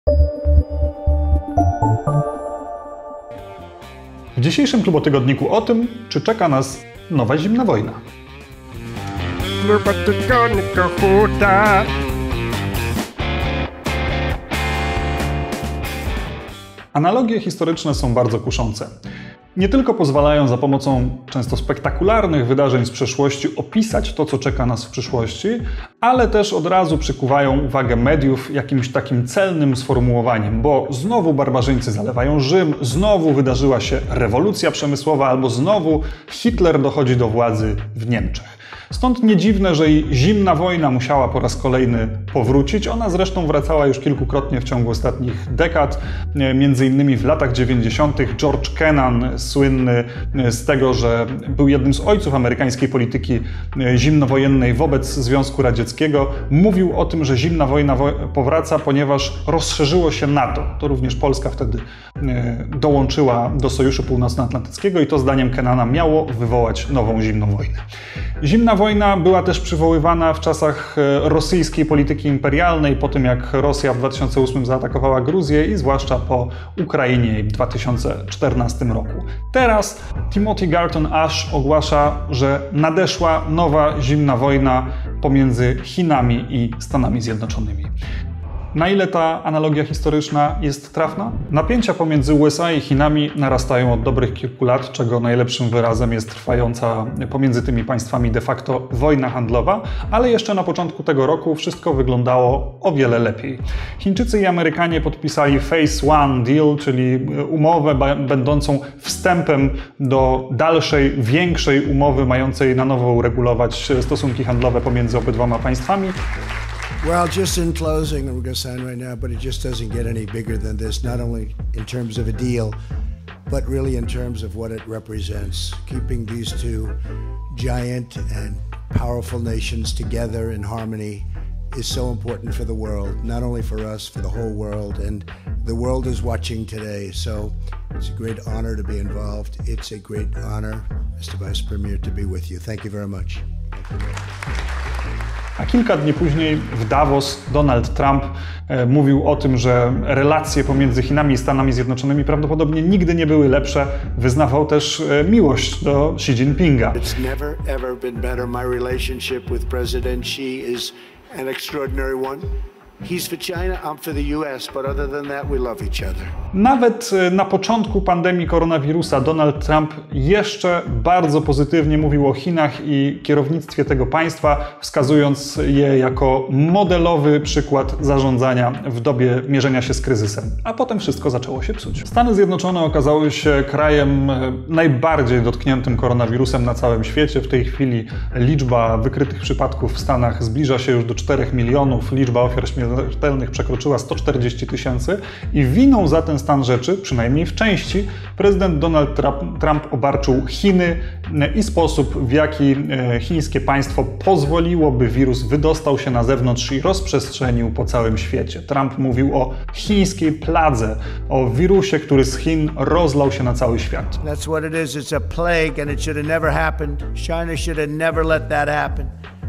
W dzisiejszym klubotygodniku o tym, czy czeka nas nowa zimna wojna. Analogie historyczne są bardzo kuszące. Nie tylko pozwalają za pomocą często spektakularnych wydarzeń z przeszłości opisać to, co czeka nas w przyszłości, ale też od razu przykuwają uwagę mediów jakimś takim celnym sformułowaniem, bo znowu barbarzyńcy zalewają Rzym, znowu wydarzyła się rewolucja przemysłowa, albo znowu Hitler dochodzi do władzy w Niemczech. Stąd nie dziwne, że i zimna wojna musiała po raz kolejny powrócić. Ona zresztą wracała już kilkukrotnie w ciągu ostatnich dekad. Między innymi w latach 90. George Kennan, słynny z tego, że był jednym z ojców amerykańskiej polityki zimnowojennej wobec Związku Radzieckiego, mówił o tym, że zimna wojna powraca, ponieważ rozszerzyło się NATO. To również Polska wtedy dołączyła do Sojuszu Północnoatlantyckiego i to zdaniem Kennana miało wywołać nową zimną wojnę. Zimna wojna była też przywoływana w czasach rosyjskiej polityki imperialnej, po tym jak Rosja w 2008 zaatakowała Gruzję i zwłaszcza po Ukrainie w 2014 roku. Teraz Timothy Garton Ash ogłasza, że nadeszła nowa zimna wojna pomiędzy Chinami i Stanami Zjednoczonymi. Na ile ta analogia historyczna jest trafna? Napięcia pomiędzy USA i Chinami narastają od dobrych kilku lat, czego najlepszym wyrazem jest trwająca pomiędzy tymi państwami de facto wojna handlowa, ale jeszcze na początku tego roku wszystko wyglądało o wiele lepiej. Chińczycy i Amerykanie podpisali Phase One Deal, czyli umowę będącą wstępem do dalszej, większej umowy mającej na nowo uregulować stosunki handlowe pomiędzy obydwoma państwami. Well, just in closing, we're going to sign right now, but it just doesn't get any bigger than this, not only in terms of a deal, but really in terms of what it represents. Keeping these two giant and powerful nations together in harmony is so important for the world, not only for us, for the whole world, and the world is watching today, so it's a great honor to be involved. It's a great honor, Mr. Vice Premier, to be with you. Thank you very much. A kilka dni później w Davos Donald Trump mówił o tym, że relacje pomiędzy Chinami i Stanami Zjednoczonymi prawdopodobnie nigdy nie były lepsze. Wyznawał też miłość do Xi Jinpinga. It's never ever been better. My relationship with President Xi is an extraordinary one. He's for China, I'm for the US, but other than that, we love each other. Nawet na początku pandemii koronawirusa Donald Trump jeszcze bardzo pozytywnie mówił o Chinach i kierownictwie tego państwa, wskazując je jako modelowy przykład zarządzania w dobie mierzenia się z kryzysem. A potem wszystko zaczęło się psuć. Stany Zjednoczone okazały się krajem najbardziej dotkniętym koronawirusem na całym świecie. W tej chwili liczba wykrytych przypadków w Stanach zbliża się już do 4 milionów. Liczba ofiar śmiertelnych przekroczyła 140 000 i winą za ten stan rzeczy, przynajmniej w części, prezydent Donald Trump obarczył Chiny i sposób, w jaki chińskie państwo pozwoliło, by wirus wydostał się na zewnątrz i rozprzestrzenił po całym świecie. Trump mówił o chińskiej pladze, o wirusie, który z Chin rozlał się na cały świat. That's what it is. It's a plague and it should have never happened. China should have never let that happen.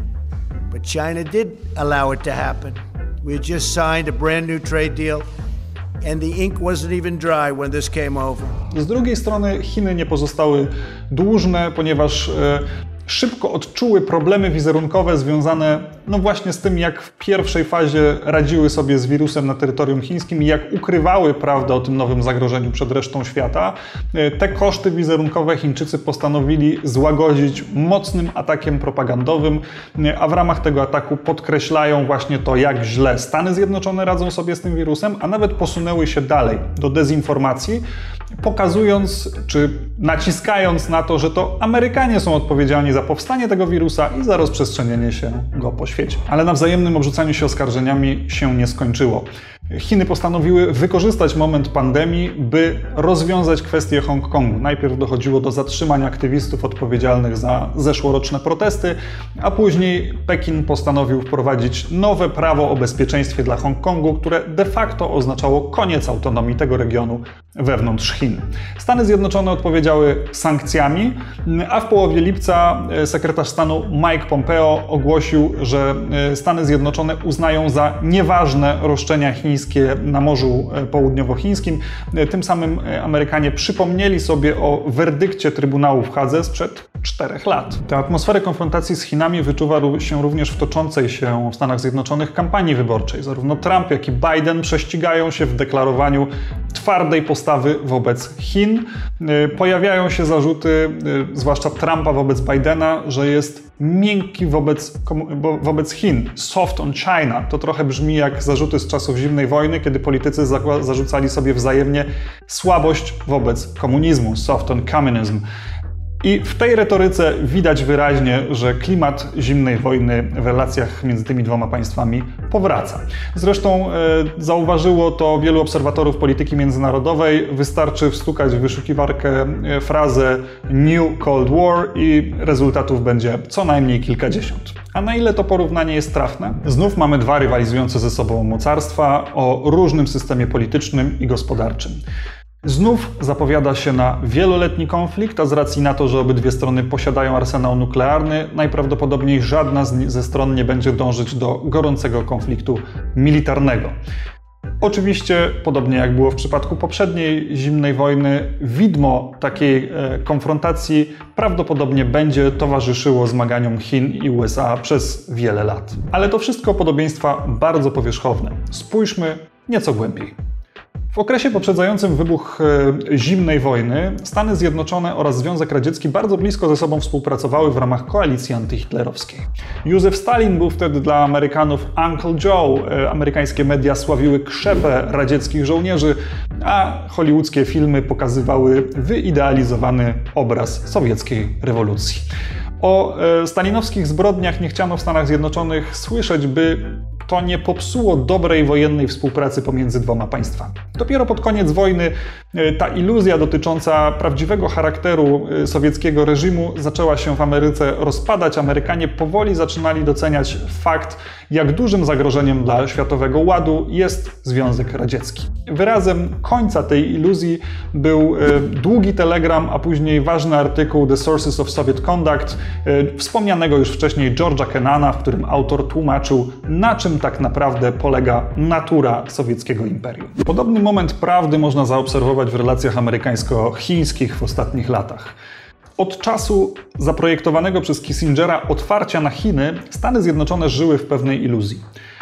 But China did allow it to happen. We had just signed a brand new trade deal and the ink wasn't even dry when this came over. Z drugiej strony Chiny nie pozostały dłużne, ponieważ szybko odczuły problemy wizerunkowe związane właśnie z tym, jak w pierwszej fazie radziły sobie z wirusem na terytorium chińskim i jak ukrywały prawdę o tym nowym zagrożeniu przed resztą świata. Te koszty wizerunkowe Chińczycy postanowili złagodzić mocnym atakiem propagandowym, a w ramach tego ataku podkreślają właśnie to, jak źle Stany Zjednoczone radzą sobie z tym wirusem, a nawet posunęły się dalej do dezinformacji, pokazując czy naciskając na to, że to Amerykanie są odpowiedzialni za powstanie tego wirusa i za rozprzestrzenienie się go po świecie. Ale na wzajemnym obrzucaniu się oskarżeniami się nie skończyło. Chiny postanowiły wykorzystać moment pandemii, by rozwiązać kwestię Hongkongu. Najpierw dochodziło do zatrzymania aktywistów odpowiedzialnych za zeszłoroczne protesty, a później Pekin postanowił wprowadzić nowe prawo o bezpieczeństwie dla Hongkongu, które de facto oznaczało koniec autonomii tego regionu wewnątrz Chin. Stany Zjednoczone odpowiedziały sankcjami, a w połowie lipca sekretarz stanu Mike Pompeo ogłosił, że Stany Zjednoczone uznają za nieważne roszczenia chińskie chińskie na Morzu Południowochińskim. Tym samym Amerykanie przypomnieli sobie o werdykcie Trybunału w Hadze sprzed 4 lat. Tę atmosferę konfrontacji z Chinami wyczuwa się również w toczącej się w Stanach Zjednoczonych kampanii wyborczej. Zarówno Trump, jak i Biden prześcigają się w deklarowaniu twardej postawy wobec Chin. Pojawiają się zarzuty, zwłaszcza Trumpa wobec Bidena, że jest miękki wobec Chin. Soft on China. To trochę brzmi jak zarzuty z czasów zimnej wojny, kiedy politycy zarzucali sobie wzajemnie słabość wobec komunizmu. Soft on communism. I w tej retoryce widać wyraźnie, że klimat zimnej wojny w relacjach między tymi dwoma państwami powraca. Zresztą zauważyło to wielu obserwatorów polityki międzynarodowej. Wystarczy wstukać w wyszukiwarkę frazę New Cold War i rezultatów będzie co najmniej kilkadziesiąt. A na ile to porównanie jest trafne? Znów mamy dwa rywalizujące ze sobą mocarstwa o różnym systemie politycznym i gospodarczym. Znów zapowiada się na wieloletni konflikt, a z racji na to, że obydwie strony posiadają arsenał nuklearny, najprawdopodobniej żadna ze stron nie będzie dążyć do gorącego konfliktu militarnego. Oczywiście, podobnie jak było w przypadku poprzedniej zimnej wojny, widmo takiej konfrontacji prawdopodobnie będzie towarzyszyło zmaganiom Chin i USA przez wiele lat. Ale to wszystko podobieństwa bardzo powierzchowne. Spójrzmy nieco głębiej. W okresie poprzedzającym wybuch zimnej wojny Stany Zjednoczone oraz Związek Radziecki bardzo blisko ze sobą współpracowały w ramach koalicji antyhitlerowskiej. Józef Stalin był wtedy dla Amerykanów Uncle Joe. Amerykańskie media sławiły krzepę radzieckich żołnierzy, a hollywoodzkie filmy pokazywały wyidealizowany obraz sowieckiej rewolucji. O stalinowskich zbrodniach nie chciano w Stanach Zjednoczonych słyszeć, by to nie popsuło dobrej wojennej współpracy pomiędzy dwoma państwami. Dopiero pod koniec wojny ta iluzja dotycząca prawdziwego charakteru sowieckiego reżimu zaczęła się w Ameryce rozpadać. Amerykanie powoli zaczynali doceniać fakt, jak dużym zagrożeniem dla światowego ładu jest Związek Radziecki. Wyrazem końca tej iluzji był długi telegram, a później ważny artykuł The Sources of Soviet Conduct wspomnianego już wcześniej George'a Kennana, w którym autor tłumaczył, na czym tak naprawdę polega natura sowieckiego imperium. Podobny moment prawdy można zaobserwować w relacjach amerykańsko-chińskich w ostatnich latach. Od czasu zaprojektowanego przez Kissingera otwarcia na Chiny, Stany Zjednoczone żyły w pewnej iluzji,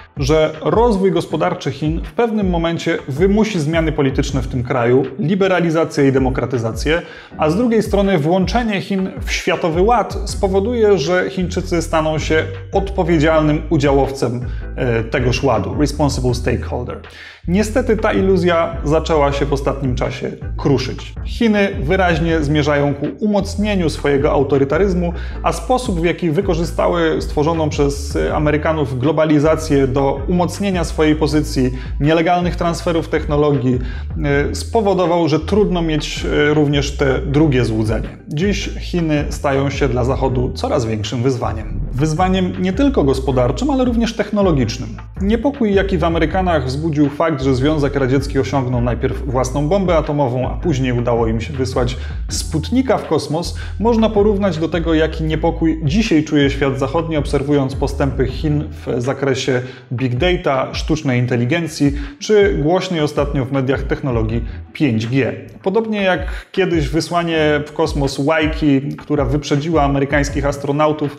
że rozwój gospodarczy Chin w pewnym momencie wymusi zmiany polityczne w tym kraju, liberalizację i demokratyzację, a z drugiej strony włączenie Chin w światowy ład spowoduje, że Chińczycy staną się odpowiedzialnym udziałowcem tegoż ładu, responsible stakeholder. Niestety ta iluzja zaczęła się w ostatnim czasie kruszyć. Chiny wyraźnie zmierzają ku umocnieniu swojego autorytaryzmu, a sposób, w jaki wykorzystały stworzoną przez Amerykanów globalizację do umocnienia swojej pozycji, nielegalnych transferów technologii, spowodował, że trudno mieć również te drugie złudzenie. Dziś Chiny stają się dla Zachodu coraz większym wyzwaniem. Wyzwaniem nie tylko gospodarczym, ale również technologicznym. Niepokój, jaki w Amerykanach wzbudził fakt, że Związek Radziecki osiągnął najpierw własną bombę atomową, a później udało im się wysłać Sputnika w kosmos, można porównać do tego, jaki niepokój dzisiaj czuje świat zachodni, obserwując postępy Chin w zakresie big data, sztucznej inteligencji, czy głośnej ostatnio w mediach technologii 5G. Podobnie jak kiedyś wysłanie w kosmos łajki, która wyprzedziła amerykańskich astronautów,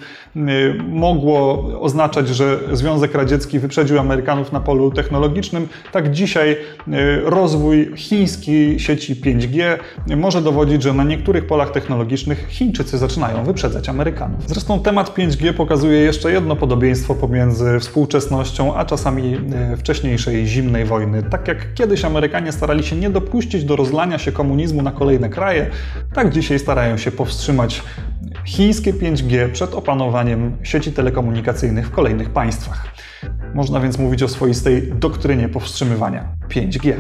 mogło oznaczać, że Związek Radziecki wyprzedził Amerykanów na polu technologicznym, tak dzisiaj rozwój chińskiej sieci 5G może dowodzić, że na niektórych polach technologicznych Chińczycy zaczynają wyprzedzać Amerykanów. Zresztą temat 5G pokazuje jeszcze jedno podobieństwo pomiędzy współczesnością a czasami wcześniejszej zimnej wojny. Tak jak kiedyś Amerykanie starali się nie dopuścić do rozlania się komunizmu na kolejne kraje, tak dzisiaj starają się powstrzymać chińskie 5G przed opanowaniem sieci telekomunikacyjnych w kolejnych państwach. Można więc mówić o swoistej doktrynie powstrzymywania 5G.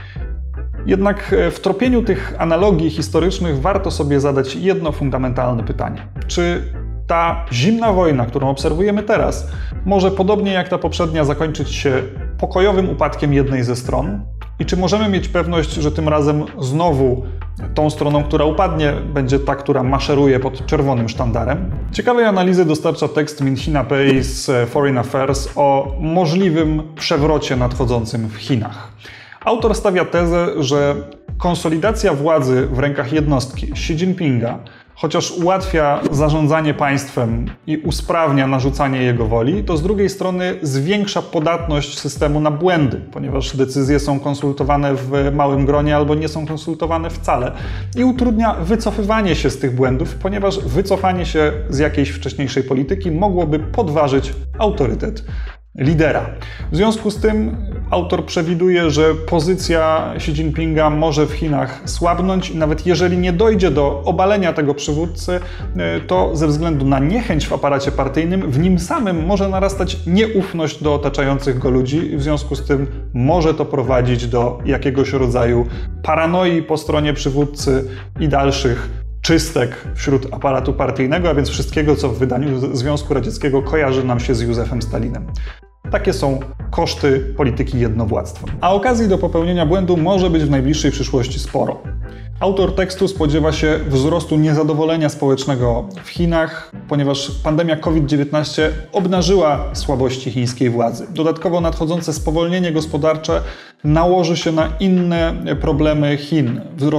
Jednak w tropieniu tych analogii historycznych warto sobie zadać jedno fundamentalne pytanie. Czy ta zimna wojna, którą obserwujemy teraz, może podobnie jak ta poprzednia zakończyć się pokojowym upadkiem jednej ze stron? I czy możemy mieć pewność, że tym razem znowu Tą stroną, która upadnie, będzie ta, która maszeruje pod czerwonym sztandarem. Ciekawej analizy dostarcza tekst Min-Hina Pei z Foreign Affairs o możliwym przewrocie nadchodzącym w Chinach. Autor stawia tezę, że konsolidacja władzy w rękach jednostki Xi Jinpinga, chociaż ułatwia zarządzanie państwem i usprawnia narzucanie jego woli, to z drugiej strony zwiększa podatność systemu na błędy, ponieważ decyzje są konsultowane w małym gronie albo nie są konsultowane wcale i utrudnia wycofywanie się z tych błędów, ponieważ wycofanie się z jakiejś wcześniejszej polityki mogłoby podważyć autorytet lidera. W związku z tym autor przewiduje, że pozycja Xi Jinpinga może w Chinach słabnąć i nawet jeżeli nie dojdzie do obalenia tego przywódcy, to ze względu na niechęć w aparacie partyjnym w nim samym może narastać nieufność do otaczających go ludzi i w związku z tym może to prowadzić do jakiegoś rodzaju paranoi po stronie przywódcy i dalszych czystek wśród aparatu partyjnego, a więc wszystkiego, co w wydaniu Związku Radzieckiego kojarzy nam się z Józefem Stalinem. Takie są koszty polityki jednowładztwa. A okazji do popełnienia błędu może być w najbliższej przyszłości sporo. Autor tekstu spodziewa się wzrostu niezadowolenia społecznego w Chinach, ponieważ pandemia COVID-19 obnażyła słabości chińskiej władzy. Dodatkowo nadchodzące spowolnienie gospodarcze nałoży się na inne problemy Chin,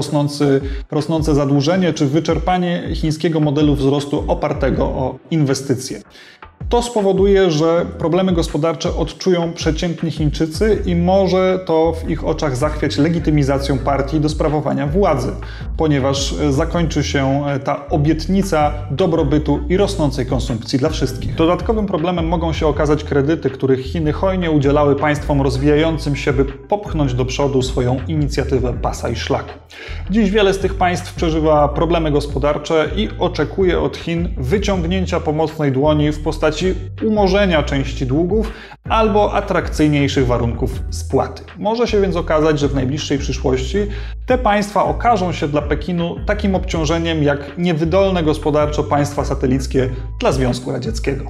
rosnące zadłużenie czy wyczerpanie chińskiego modelu wzrostu opartego o inwestycje. To spowoduje, że problemy gospodarcze odczują przeciętni Chińczycy i może to w ich oczach zachwiać legitymizacją partii do sprawowania władzy, ponieważ zakończy się ta obietnica dobrobytu i rosnącej konsumpcji dla wszystkich. Dodatkowym problemem mogą się okazać kredyty, których Chiny hojnie udzielały państwom rozwijającym się, by popchnąć do przodu swoją inicjatywę pasa i szlaku. Dziś wiele z tych państw przeżywa problemy gospodarcze i oczekuje od Chin wyciągnięcia pomocnej dłoni w postaci umorzenia części długów albo atrakcyjniejszych warunków spłaty. Może się więc okazać, że w najbliższej przyszłości te państwa okażą się dla Pekinu takim obciążeniem jak niewydolne gospodarczo państwa satelickie dla Związku Radzieckiego.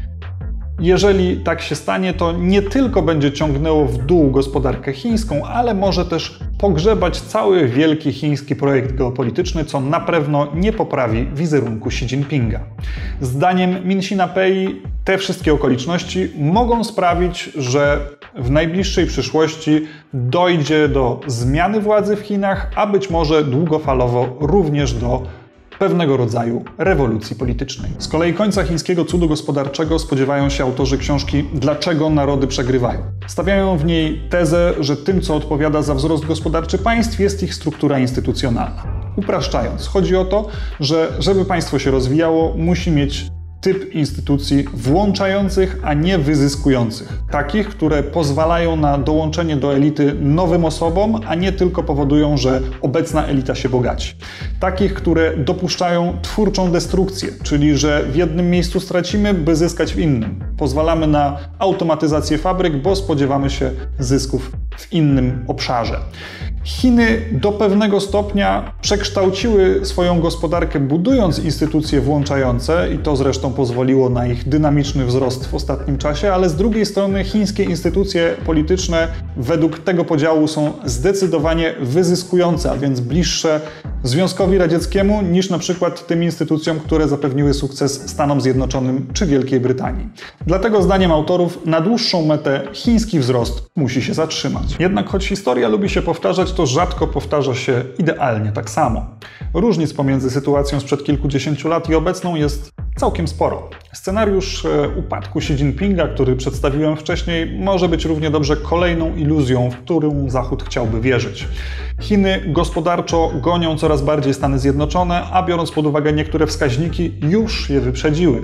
Jeżeli tak się stanie, to nie tylko będzie ciągnęło w dół gospodarkę chińską, ale może też pogrzebać cały wielki chiński projekt geopolityczny, co na pewno nie poprawi wizerunku Xi Jinpinga. Zdaniem Min-Hina Pei te wszystkie okoliczności mogą sprawić, że w najbliższej przyszłości dojdzie do zmiany władzy w Chinach, a być może długofalowo również do pewnego rodzaju rewolucji politycznej. Z kolei końca chińskiego cudu gospodarczego spodziewają się autorzy książki Dlaczego narody przegrywają. Stawiają w niej tezę, że tym, co odpowiada za wzrost gospodarczy państw, jest ich struktura instytucjonalna. Upraszczając, chodzi o to, że żeby państwo się rozwijało, musi mieć typ instytucji włączających, a nie wyzyskujących. Takich, które pozwalają na dołączenie do elity nowym osobom, a nie tylko powodują, że obecna elita się bogaci. Takich, które dopuszczają twórczą destrukcję, czyli że w jednym miejscu stracimy, by zyskać w innym. Pozwalamy na automatyzację fabryk, bo spodziewamy się zysków w innym obszarze. Chiny do pewnego stopnia przekształciły swoją gospodarkę, budując instytucje włączające i to zresztą pozwoliło na ich dynamiczny wzrost w ostatnim czasie, ale z drugiej strony chińskie instytucje polityczne według tego podziału są zdecydowanie wyzyskujące, a więc bliższe Związkowi Radzieckiemu niż na przykład tym instytucjom, które zapewniły sukces Stanom Zjednoczonym czy Wielkiej Brytanii. Dlatego zdaniem autorów na dłuższą metę chiński wzrost musi się zatrzymać. Jednak choć historia lubi się powtarzać, to rzadko powtarza się idealnie tak samo. Różnic pomiędzy sytuacją sprzed kilkudziesięciu lat i obecną jest całkiem sporo. Scenariusz upadku Xi Jinpinga, który przedstawiłem wcześniej, może być równie dobrze kolejną iluzją, w którą Zachód chciałby wierzyć. Chiny gospodarczo gonią coraz bardziej Stany Zjednoczone, a biorąc pod uwagę niektóre wskaźniki, już je wyprzedziły.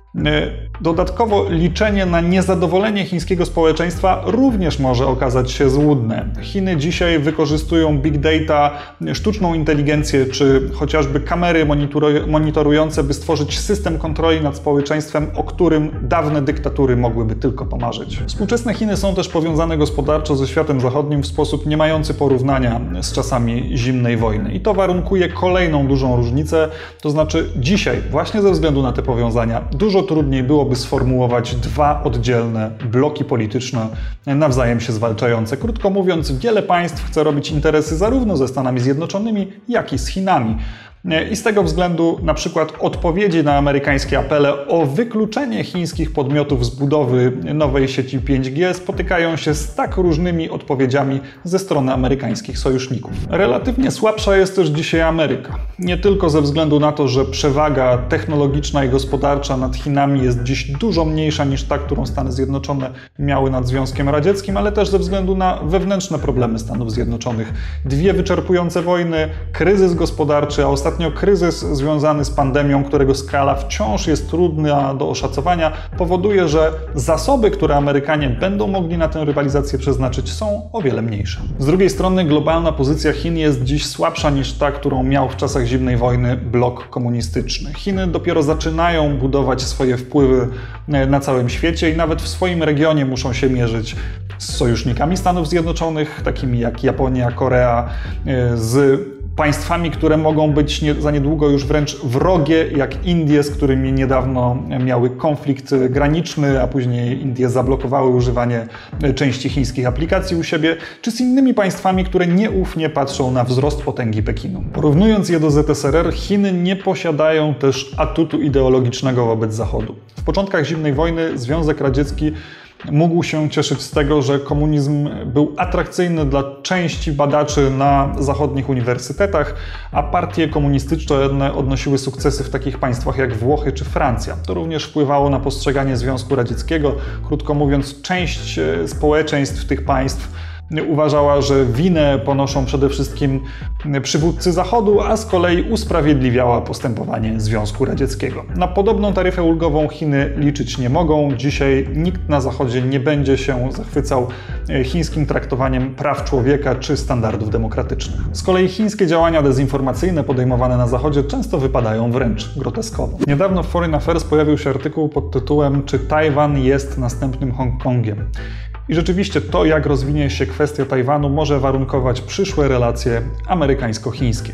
Dodatkowo liczenie na niezadowolenie chińskiego społeczeństwa również może okazać się złudne. Chiny dzisiaj wykorzystują big data, sztuczną inteligencję czy chociażby kamery monitorujące, by stworzyć system kontroli nad społeczeństwem, o którym dawne dyktatury mogłyby tylko pomarzyć. Współczesne Chiny są też powiązane gospodarczo ze światem zachodnim w sposób nie mający porównania z czasami zimnej wojny. I to warunkuje kolejną dużą różnicę, to znaczy dzisiaj, właśnie ze względu na te powiązania, dużo trudniej byłoby sformułować dwa oddzielne bloki polityczne nawzajem się zwalczające. Krótko mówiąc, wiele państw chce robić interesy zarówno ze Stanami Zjednoczonymi, jak i z Chinami. I z tego względu na przykład odpowiedzi na amerykańskie apele o wykluczenie chińskich podmiotów z budowy nowej sieci 5G spotykają się z tak różnymi odpowiedziami ze strony amerykańskich sojuszników. Relatywnie słabsza jest też dzisiaj Ameryka. Nie tylko ze względu na to, że przewaga technologiczna i gospodarcza nad Chinami jest dziś dużo mniejsza niż ta, którą Stany Zjednoczone miały nad Związkiem Radzieckim, ale też ze względu na wewnętrzne problemy Stanów Zjednoczonych. Dwie wyczerpujące wojny, kryzys gospodarczy, a ostatnio kryzys związany z pandemią, którego skala wciąż jest trudna do oszacowania, powoduje, że zasoby, które Amerykanie będą mogli na tę rywalizację przeznaczyć, są o wiele mniejsze. Z drugiej strony globalna pozycja Chin jest dziś słabsza niż ta, którą miał w czasach zimnej wojny blok komunistyczny. Chiny dopiero zaczynają budować swoje wpływy na całym świecie i nawet w swoim regionie muszą się mierzyć z sojusznikami Stanów Zjednoczonych, takimi jak Japonia, Korea, z państwami, które mogą być za niedługo już wręcz wrogie, jak Indie, z którymi niedawno miały konflikt graniczny, a później Indie zablokowały używanie części chińskich aplikacji u siebie, czy z innymi państwami, które nieufnie patrzą na wzrost potęgi Pekinu. Porównując je do ZSRR, Chiny nie posiadają też atutu ideologicznego wobec Zachodu. W początkach zimnej wojny Związek Radziecki mógł się cieszyć z tego, że komunizm był atrakcyjny dla części badaczy na zachodnich uniwersytetach, a partie komunistyczne odnosiły sukcesy w takich państwach jak Włochy czy Francja. To również wpływało na postrzeganie Związku Radzieckiego. Krótko mówiąc, część społeczeństw tych państw uważała, że winę ponoszą przede wszystkim przywódcy Zachodu, a z kolei usprawiedliwiała postępowanie Związku Radzieckiego. Na podobną taryfę ulgową Chiny liczyć nie mogą. Dzisiaj nikt na Zachodzie nie będzie się zachwycał chińskim traktowaniem praw człowieka czy standardów demokratycznych. Z kolei chińskie działania dezinformacyjne podejmowane na Zachodzie często wypadają wręcz groteskowo. Niedawno w Foreign Affairs pojawił się artykuł pod tytułem „Czy Tajwan jest następnym Hongkongiem?” I rzeczywiście to, jak rozwinie się kwestia Tajwanu, może warunkować przyszłe relacje amerykańsko-chińskie.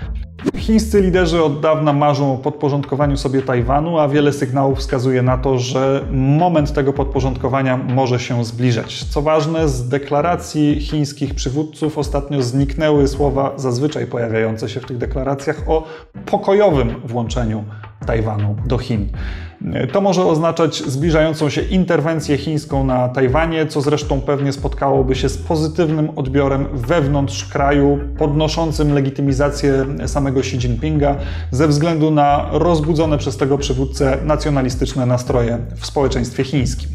Chińscy liderzy od dawna marzą o podporządkowaniu sobie Tajwanu, a wiele sygnałów wskazuje na to, że moment tego podporządkowania może się zbliżać. Co ważne, z deklaracji chińskich przywódców ostatnio zniknęły słowa zazwyczaj pojawiające się w tych deklaracjach o pokojowym włączeniu Tajwanu do Chin. To może oznaczać zbliżającą się interwencję chińską na Tajwanie, co zresztą pewnie spotkałoby się z pozytywnym odbiorem wewnątrz kraju, podnoszącym legitymizację samego Xi Jinpinga ze względu na rozbudzone przez tego przywódcę nacjonalistyczne nastroje w społeczeństwie chińskim.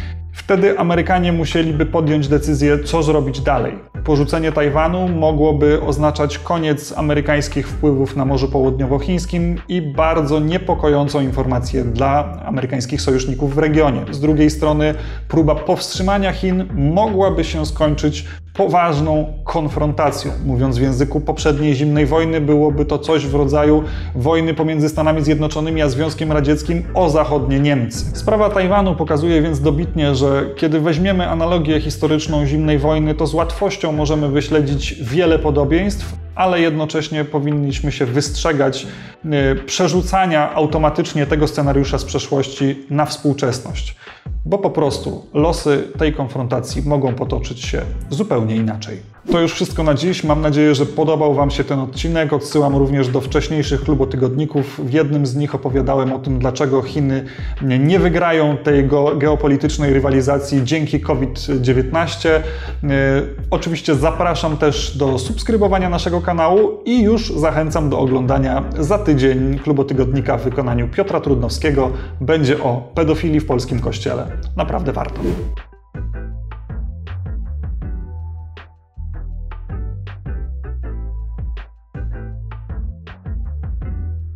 Wtedy Amerykanie musieliby podjąć decyzję, co zrobić dalej. Porzucenie Tajwanu mogłoby oznaczać koniec amerykańskich wpływów na Morzu Południowochińskim i bardzo niepokojącą informację dla amerykańskich sojuszników w regionie. Z drugiej strony próba powstrzymania Chin mogłaby się skończyć poważną konfrontacją. Mówiąc w języku poprzedniej zimnej wojny, byłoby to coś w rodzaju wojny pomiędzy Stanami Zjednoczonymi a Związkiem Radzieckim o zachodnie Niemcy. Sprawa Tajwanu pokazuje więc dobitnie, że kiedy weźmiemy analogię historyczną zimnej wojny, to z łatwością możemy wyśledzić wiele podobieństw, ale jednocześnie powinniśmy się wystrzegać przerzucania automatycznie tego scenariusza z przeszłości na współczesność. Bo po prostu losy tej konfrontacji mogą potoczyć się zupełnie inaczej. To już wszystko na dziś. Mam nadzieję, że podobał Wam się ten odcinek. Odsyłam również do wcześniejszych klubotygodników. W jednym z nich opowiadałem o tym, dlaczego Chiny nie wygrają tej geopolitycznej rywalizacji dzięki COVID-19. Oczywiście zapraszam też do subskrybowania naszego kanału i już zachęcam do oglądania za tydzień klubotygodnika w wykonaniu Piotra Trudnowskiego. Będzie o pedofilii w polskim kościele. Naprawdę warto.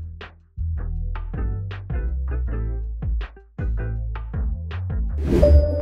you